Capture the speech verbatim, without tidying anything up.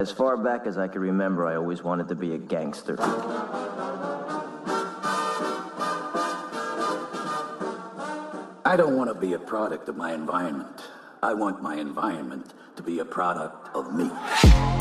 As far back as I can remember, I always wanted to be a gangster. I don't want to be a product of my environment. I want my environment to be a product of me.